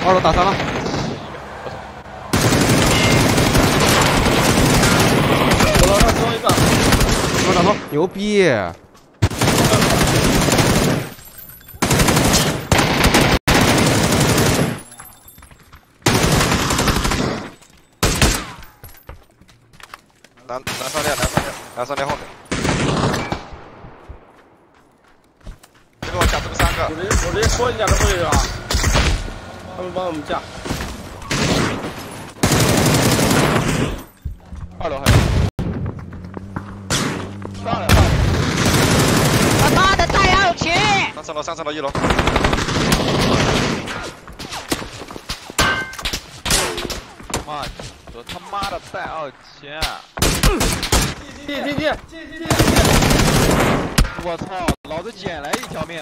2楼打3了。 我楼上最后一个。 我打头，牛逼！ 南上列后面。这个我架这么3个。 我直接拖一下都过去了，他们帮我们架。 2楼还有。上来。 他妈的带奥奇！ 上层楼1楼。妈，我他妈的带奥奇！ 进！ 我操，老子捡来1条命。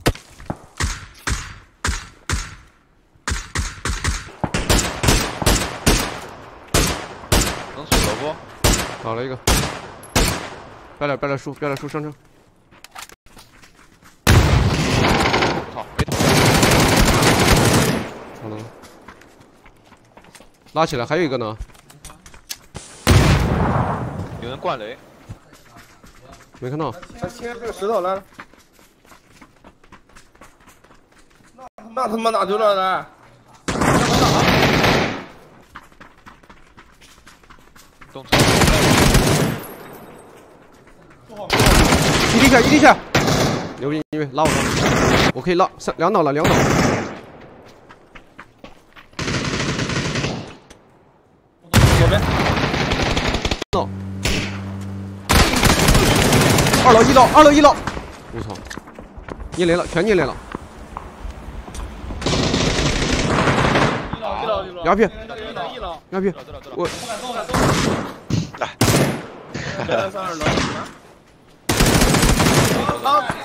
能锁不？ 倒了一个。标点树上车。 操，没头。 好了。拉起来，还有一个呢。 有人灌雷。 没看到。 他切这个石头来。那他妈哪丢了来？ 动车。 一滴血，牛逼！拉我上，我可以拉2倒了，2倒。 左边。 倒。2楼1楼，我操！逆雷了，全逆雷了。 1楼。 鸦片， 鸦片， 我。 来。上2楼。